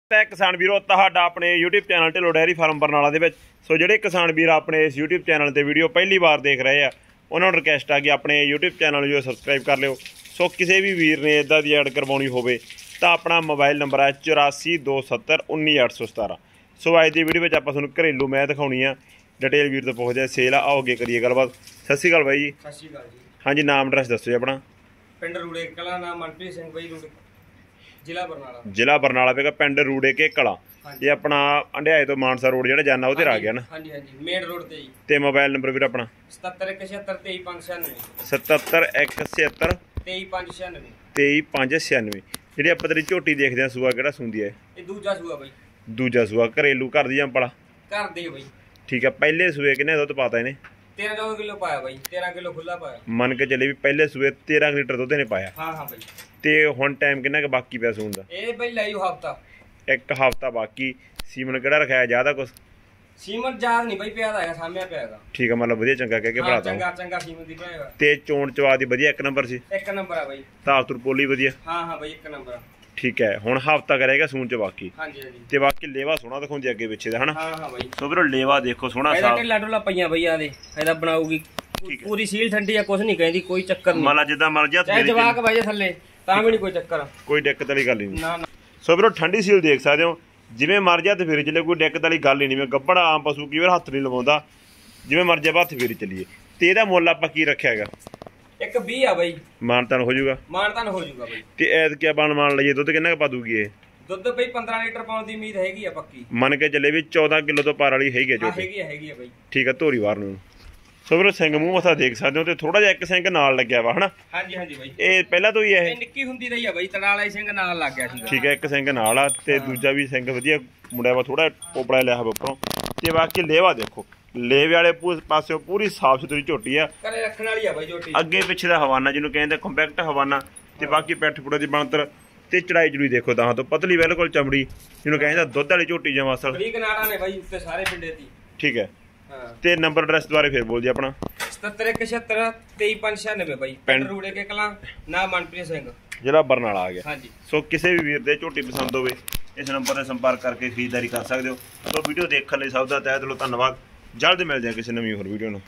किसान वीरो तुहाडा अपने YouTube channel Dhillon dairy farm Barnala दे विच। सो जिहड़े किसान वीर अपने इस यूट्यूब चैनल ते वीडियो पहली बार देख रहे हैं उन्होंने रिक्वेस्ट आ कि अपने यूट्यूब चैनल जो सबसक्राइब कर लियो। सो किसी भी वीर ने इदां दी ऐड करवाउणी होवे तां अपना मोबाइल नंबर है 8427191817। सो अज की वीडियो में आपां तुहानूं घरेलू मैं दिखाउणी आ। डिटेल वीर तो पुछदे सेल आ, आओ अगे करिए गलबात। सत श्री अकाल बाई जी। सत श्री अकाल जी। हाँ जी, नाम एड्रैस दसो जी अपना। पिंड रूड़े कला, नाम मनप्रीत सिंह बाई, रूड़े जिला बरनाला। जिला बरनाला पेगा पिंड रूड़े के कला। ये अपना अंडियाए तो मानसा रोड जो जाना उधर आ गया ना। हाँ जी हाँ जी, मेन रोड ते। ते मोबाइल नंबर भी अपना 77 77 2396 ਜਿਹੜੀ ਆਪਾਂ ਤੇਰੀ ਝੋਟੀ ਦੇਖਦੇ ਆ ਸੂਆ ਕਿਹੜਾ ਸੁੰਦੀ ਹੈ? ਇਹ ਦੂਜਾ ਸੂਆ ਬਾਈ। ਦੂਜਾ ਸੂਆ ਘਰੇਲੂ ਘਰ ਦੀ ਜਾਂ ਪਲਾ? ਘਰ ਦੇ ਬਾਈ। ਠੀਕ ਹੈ। ਪਹਿਲੇ ਸੂਏ ਕਿੰਨੇ ਦੁੱਧ ਪਾਤਾ ਇਹਨੇ? 13 ਕਿਲੋ ਪਾਇਆ ਬਾਈ। 13 ਕਿਲੋ ਖੁੱਲਾ ਪਾਇਆ। ਮੰਨ ਕੇ ਚੱਲੇ ਵੀ ਪਹਿਲੇ ਸੂਏ 13 ਲੀਟਰ ਦੁੱਧ ਨੇ ਪਾਇਆ। ਹਾਂ ਹਾਂ ਬਾਈ। ਤੇ ਹੁਣ ਟਾਈਮ ਕਿੰਨਾ ਕਿ ਬਾਕੀ ਪਿਆ ਸੂਣ ਦਾ? ਇਹ ਬਾਈ ਲਾਈਓ ਹਫਤਾ। ਇੱਕ ਹਫਤਾ ਬਾਕੀ। ਸੀਮਨ ਕਿਹੜਾ ਰਖਾਇਆ ਜ਼ਿਆਦਾ ਕੁਛ? ਸੀਮਨ ਜ਼ਿਆਦਾ ਨਹੀਂ ਬਾਈ, ਪਿਆ ਦਾ ਹੈਗਾ ਸਾਹਮਣੇ ਪਿਆ ਹੈਗਾ। ਠੀਕ ਹੈ, ਮਤਲਬ ਵਧੀਆ ਚੰਗਾ ਕਹਿ ਕੇ ਭਰਾਤਾ। ਚੰਗਾ ਚੰਗਾ ਸੀਮਨ ਦੀ ਪਿਆ ਹੈਗਾ। ਤੇ ਚੋਣ ਚਵਾ ਦੀ ਵਧੀਆ ਇੱਕ ਨੰਬਰ ਸੀ? ਇੱਕ ਨੰਬਰ ਆ ਬਾਈ। ਤਾਰ ਤੁਰ ਪੋਲੀ ਵਧੀਆ? ਹਾਂ ਹਾਂ ਬਾਈ, ਇੱਕ ਨੰਬਰ ਆ। ਠੀਕ ਹੈ। ਹੁਣ ਹਫਤਾ ਕਰੇਗਾ ਸੂਣ ਚ ਬਾਕੀ। ਹਾਂਜੀ ਹਾਂਜੀ। ਤੇ ਬਾਕੀ ਲੇਵਾ ਸੋਹਣਾ ਦਿਖਾਉਂਦੀ ਅੱਗੇ ਪਿੱਛੇ ਦਾ ਹਨਾ। ਹਾਂ ਹਾਂ ਬਾਈ। ਸੋ ਵੀਰੋ ਲੇਵਾ ਦੇਖੋ ਸੋਹਣਾ ਇਹਦਾ ਢਿੱਲਾ ਢੁੱਲਾ ਪਈਆਂ ਬਈ ਆ ਦੇ। ਇਹਦਾ ਬਣਾਉਗੀ ਪੂਰੀ ਸੀਲ ਠੰਡੀ ਆ, ਕੁਛ ਨਹੀਂ ਕਹਿੰਦੀ, ਕੋਈ ਚੱਕਰ ਨਹੀਂ। ਮਾਲਾ ਜਿੱਦਾਂ ਮਰਜ਼ੀ ਹੱਥ ਚਾਹੇ ਜਵਾਕ ਬਾਈ ਥੱਲੇ ਤਾਂ ਵੀ ਨਹੀਂ ਕੋਈ ਚੱਕਰ, ਕੋਈ ਦਿੱਕਤ ਵਾਲੀ ਗੱਲ ਨਹੀਂ। ਨਾ ਨਾ। ਸੋ ਵੀਰੋ ਠੰਡੀ ਸੀਲ ਦੇਖ ਸਕਦੇ ਹੋ, ਜਿਵੇਂ ਮਰਜ਼ੀ ਹੱਥ ਫੇਰੀ ਚੱਲੇ, ਕੋਈ ਦਿੱਕਤ ਵਾਲੀ ਗੱਲ ਹੀ ਨਹੀਂ। ਮੈਂ ਗੱਬੜ ਆਮ ਪਸ਼ੂ ਕਈ ਵਾਰ ਹੱਥ ਨਹੀਂ ਲਵਾਉਂਦਾ, ਜਿਵੇਂ ਮਰਜ਼ੀ ਹੱਥ ਫੇਰੀ ਚੱਲੀਏ। ਤੇ ਇਹਦਾ ਮੁੱਲ ਆਪਾਂ ਕੀ ਰੱਖਿਆ ਹੈਗਾ? 120 ਆ ਬਾਈ। ਮਾਨਤਾਨ ਹੋ ਜਾਊਗਾ? ਮਾਨਤਾਨ ਹੋ ਜਾਊਗਾ ਬਾਈ। ਤੇ ਐਦ ਕੀ ਆਪਾਂ ਮੰਨ ਲਈਏ ਦੁੱਧ ਕਿੰਨਾ ਕੁ ਪਾ ਦੂਗੀ ਇਹ? ਦੁੱਧ ਬਈ 15 ਲੀਟਰ ਪਾਉਣ ਦੀ ਉਮੀਦ ਹੈਗੀ ਆ ਪੱਕੀ। ਮੰਨ ਕੇ ਚੱਲੇ ਵੀ 14 ਕਿਲੋ ਤੋਂ ਪਾਰ ਵਾਲੀ ਹੈਗੀ ਆ ਝੋਟੀ? ਹੈਗੀ ਆ ਬਾਈ। ਠੀਕ ਆ, ਧੋਰੀ ਵਾਰ ਨੂੰ। ਸੋ ਵੀਰੋ ਸਿੰਘ ਮੂੰਹ ਮੱਥਾ ਦੇਖ ਸਕਦੇ ਹੋ, ਤੇ ਥੋੜਾ ਜਿਹਾ ਇੱਕ ਸਿੰਘ ਨਾਲ ਲੱਗਿਆ ਵਾ ਹਨਾ। ਹਾਂਜੀ ਹਾਂਜੀ ਬਾਈ। ਇਹ ਪਹਿਲਾਂ ਤੋਂ ਹੀ ਇਹ ਨਿੱਕੀ ਹੁੰਦੀ ਰਹੀ ਆ ਬਾਈ, ਤੜਾ ਵਾਲਾ ਸਿੰਘ ਨਾਲ ਲੱਗ ਗਿਆ ਸੀ। ਠੀਕ ਹੈ, ਇੱਕ ਸਿੰਘ ਨਾਲ ਆ ਤੇ ਦੂਜਾ ਵੀ ਸਿੰਘ ਵਧੀਆ ਮੁੰਡਿਆ ਵਾ, ਥੋੜਾ ਪੋਪੜਾ ਲਿਆ ਵਾ ਉੱਪਰੋਂ। ਤੇ ਬਾਕੀ ਲੇਵਾ ਦੇਖੋ, ਲੇਵੇ ਵਾਲੇ ਪਾਸਿਓਂ ਪੂਰੀ ਸਾਫ ਸੁਥਰੀ ਝੋਟੀ ਆ। ਘਰੇ ਰੱਖਣ ਵਾਲੀ ਆ ਬਾਈ ਝੋਟੀ। ਅੱਗੇ ਪਿੱਛੇ ਦਾ ਹਵਾਨਾ ਜਿਹਨੂੰ ਕਹਿੰਦੇ ਕੰਪੈਕਟ ਹਵਾਨਾ। ਤੇ ਬਾਕੀ ਪੈਠ ਪੁੜੇ ਦੀ ਬਣਤਰ ਤੇ ਚੜਾਈ ਚੜੂਈ ਦੇਖੋ, ਤਾਂ ਤੋਂ ਪਤਲੀ ਬਿਲਕੁਲ ਚਮੜੀ ਜਿਹਨੂੰ ਕਹਿੰਦਾ ਦੁੱਧ ਵਾਲੀ ਝੋਟੀ ਜਾਂ ਅਸਲ। ਬਰੀਕ ਨਾੜਾਂ ਨੇ ਬਾਈ ਉੱਤੇ ਸਾਰੇ ਪਿੰਡੇ ਦੀ। ਠੀਕ ਹੈ। ਹਾਂ। ਤੇ ਨੰਬਰ ਐਡਰੈਸ ਦੁਆਰੇ ਫੇਰ ਬੋਲ ਜੀ ਆਪਣਾ। 77 ਬਾਈ, ਪਿੰਡ ਰੂੜੇ ਕੇ ਕਲਾਂ, ਨਾਮ ਮਨਪ੍ਰੀਤ ਸਿੰਘ, ਜ਼ਿਲ੍ਹਾ ਬਰਨਾਲਾ ਆ ਗਿਆ। ਹਾਂਜੀ। ਸੋ ਕਿਸੇ ਵੀ ਵੀਰ ਦੇ ਝੋਟੀ ਪਸੰਦ ਹੋਵੇ ਇਸ ਨੰਬਰ ਤੇ ਸੰਪਰਕ ਕਰਕੇ ਖਰੀਦਦਾਰੀ ਕਰ ਸਕਦੇ ਹੋ। ਸੋ ਵੀਡੀਓ ਦੇਖਣ ਲਈ ਸਭ ਦਾ ਤਹਿ ਦਿਲੋਂ ਧੰਨਵਾਦ। ਜਲਦ ਮਿਲਦੇ ਹਾਂ ਕਿਸੇ ਨਵੀਂ ਹੋਰ ਵੀਡੀਓ ਨੂੰ।